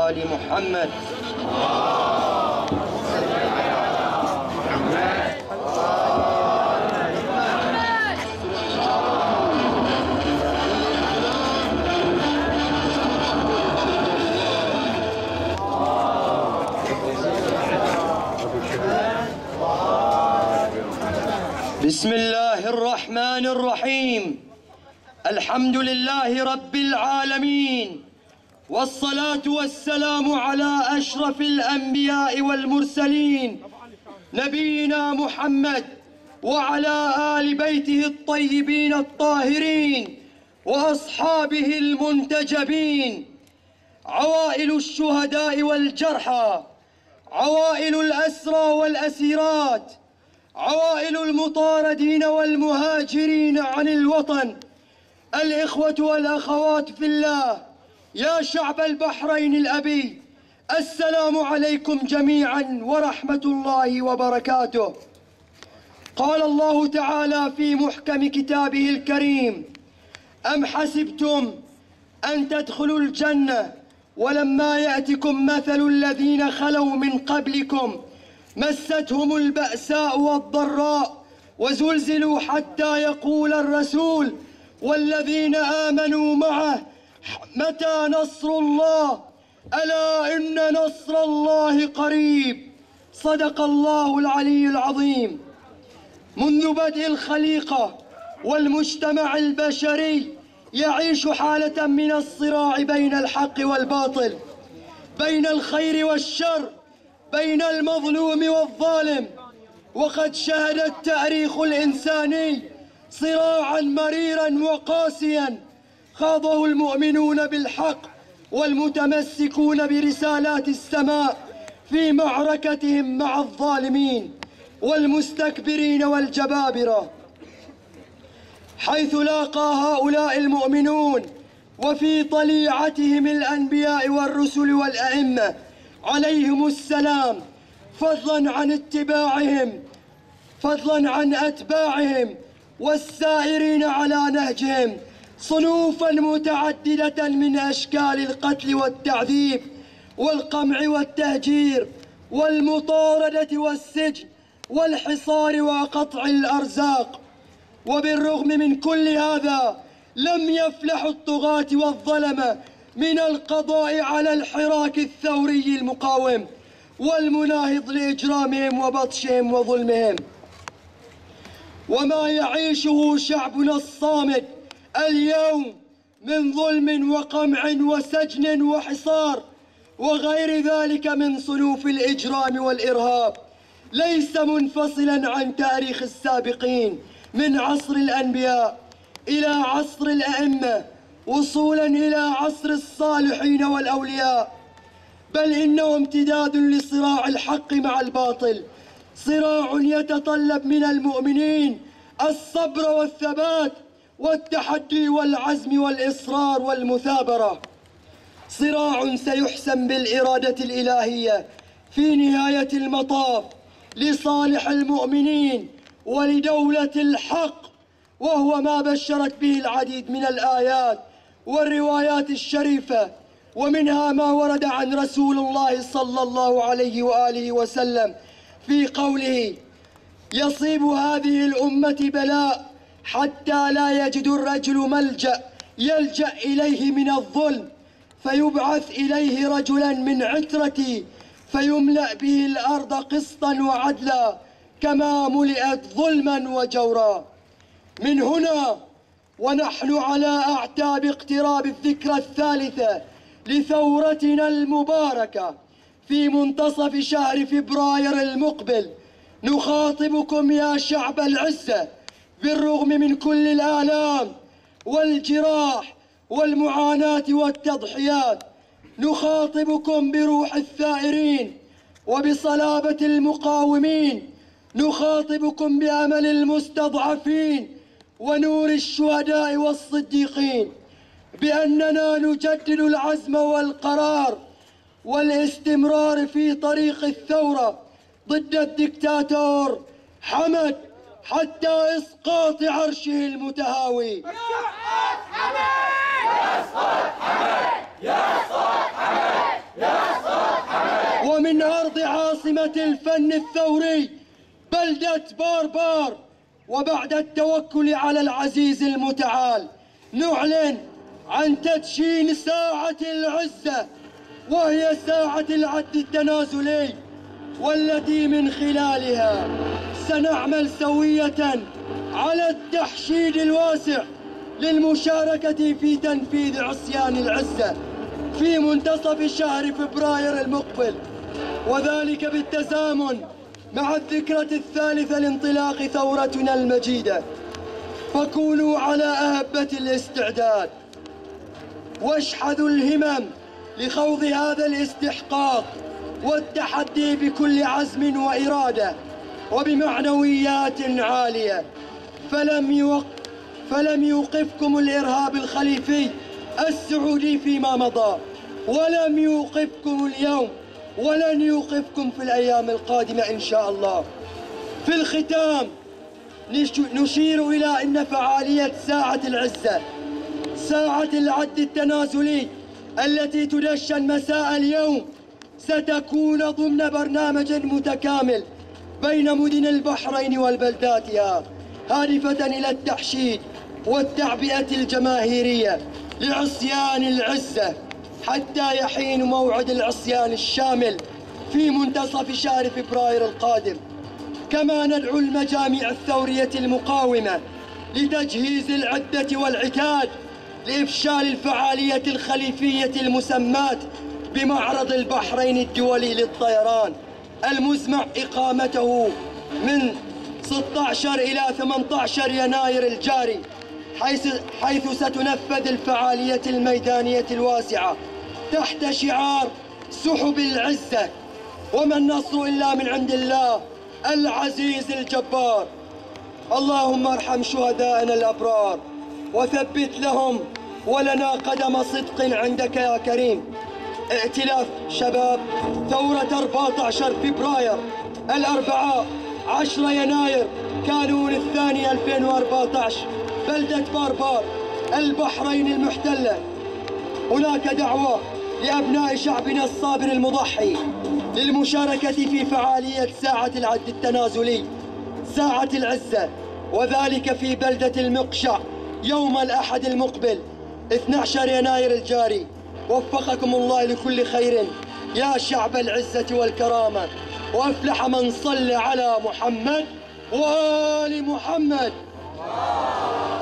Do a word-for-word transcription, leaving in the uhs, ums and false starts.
آل محمد. بسم الله الرحمن الرحيم. الحمد لله رب العالمين، والصلاة والسلام على أشرف الأنبياء والمرسلين نبينا محمد وعلى آل بيته الطيبين الطاهرين وأصحابه المنتجبين. عوائل الشهداء والجرحى، عوائل الأسرى والأسيرات، عوائل المطاردين والمهاجرين عن الوطن، الإخوة والأخوات في الله، يا شعب البحرين الأبي، السلام عليكم جميعا ورحمة الله وبركاته. قال الله تعالى في محكم كتابه الكريم: أم حسبتم أن تدخلوا الجنة ولما يأتكم مثل الذين خلوا من قبلكم مستهم البأساء والضراء وزلزلوا حتى يقول الرسول والذين آمنوا معه متى نصر الله ألا إن نصر الله قريب. صدق الله العلي العظيم. منذ بدء الخليقة والمجتمع البشري يعيش حالة من الصراع بين الحق والباطل، بين الخير والشر، بين المظلوم والظالم. وقد شهد التاريخ الإنساني صراعا مريرا وقاسيا خاضه المؤمنون بالحق والمتمسكون برسالات السماء في معركتهم مع الظالمين والمستكبرين والجبابرة، حيث لاقى هؤلاء المؤمنون وفي طليعتهم الأنبياء والرسل والأئمة عليهم السلام، فضلا عن اتباعهم فضلا عن أتباعهم والسائرين على نهجهم، صنوفا متعددة من أشكال القتل والتعذيب والقمع والتهجير والمطاردة والسجن والحصار وقطع الأرزاق. وبالرغم من كل هذا لم يفلح الطغاة والظلمة من القضاء على الحراك الثوري المقاوم والمناهض لإجرامهم وبطشهم وظلمهم. وما يعيشه شعبنا الصامد اليوم من ظلم وقمع وسجن وحصار وغير ذلك من صنوف الإجرام والإرهاب ليس منفصلا عن تاريخ السابقين من عصر الأنبياء إلى عصر الأئمة وصولا إلى عصر الصالحين والأولياء، بل إنه امتداد لصراع الحق مع الباطل، صراع يتطلب من المؤمنين الصبر والثبات والتحدي والعزم والإصرار والمثابرة، صراع سيحسم بالإرادة الإلهية في نهاية المطاف لصالح المؤمنين ولدولة الحق، وهو ما بشرت به العديد من الآيات والروايات الشريفة، ومنها ما ورد عن رسول الله صلى الله عليه وآله وسلم في قوله: يصيب هذه الأمة بلاء حتى لا يجد الرجل ملجأ يلجأ إليه من الظلم، فيبعث إليه رجلا من عترتي فيملأ به الأرض قسطا وعدلا كما ملئت ظلما وجورا. من هنا ونحن على أعتاب اقتراب الذكرى الثالثة لثورتنا المباركة في منتصف شهر فبراير المقبل، نخاطبكم يا شعب العزة بالرغم من كل الآلام والجراح والمعاناة والتضحيات، نخاطبكم بروح الثائرين وبصلابة المقاومين، نخاطبكم بأمل المستضعفين ونور الشهداء والصديقين، بأننا نجدد العزم والقرار والاستمرار في طريق الثورة ضد الدكتاتور حمد حتى إسقاط عرشه المتهاوي. يسقط حمد! يسقط حمد! يسقط حمد! بلدة الفن الثوري، بلدة باربار. وبعد التوكل على العزيز المتعال نعلن عن تدشين ساعة العزة، وهي ساعة العد التنازلي، والتي من خلالها سنعمل سوية على التحشيد الواسع للمشاركة في تنفيذ عصيان العزة في منتصف شهر فبراير المقبل، وذلك بالتزامن مع الذكرى الثالثة لانطلاق ثورتنا المجيدة. فكونوا على أهبة الاستعداد، واشحذوا الهمم لخوض هذا الاستحقاق والتحدي بكل عزم وإرادة وبمعنويات عالية. فلم يوق فلم يوقفكم الإرهاب الخليفي السعودي فيما مضى، ولم يوقفكم اليوم، ولن يوقفكم في الأيام القادمة إن شاء الله. في الختام نشير إلى أن فعالية ساعة العزة، ساعة العد التنازلي التي تدشن مساء اليوم، ستكون ضمن برنامج متكامل بين مدن البحرين والبلداتها، هادفة إلى التحشيد والتعبئة الجماهيرية لعصيان العزة حتى يحين موعد العصيان الشامل في منتصف شهر فبراير القادم. كما ندعو المجاميع الثورية المقاومة لتجهيز العدة والعتاد لإفشال الفعالية الخليفية المسماة بمعرض البحرين الدولي للطيران، المزمع إقامته من ستة عشر إلى ثمانية عشر يناير الجاري، حيث, حيث ستنفذ الفعالية الميدانية الواسعة تحت شعار سحب العزة، وما النصر إلا من عند الله العزيز الجبار. اللهم ارحم شهداءنا الأبرار وثبت لهم ولنا قدم صدق عندك يا كريم. ائتلاف شباب ثورة أربعة عشر فبراير، الأربعاء عشرة يناير كانون الثاني ألفين وأربعة عشر، بلدة باربار، البحرين المحتلة. هناك دعوة لأبناء شعبنا الصابر المضحي للمشاركة في فعالية ساعة العد التنازلي، ساعة العزة، وذلك في بلدة المقشع يوم الأحد المقبل اثني عشر يناير الجاري. وفقكم الله لكل خير يا شعب العزة والكرامة، وأفلح من صلى على محمد وآل محمد.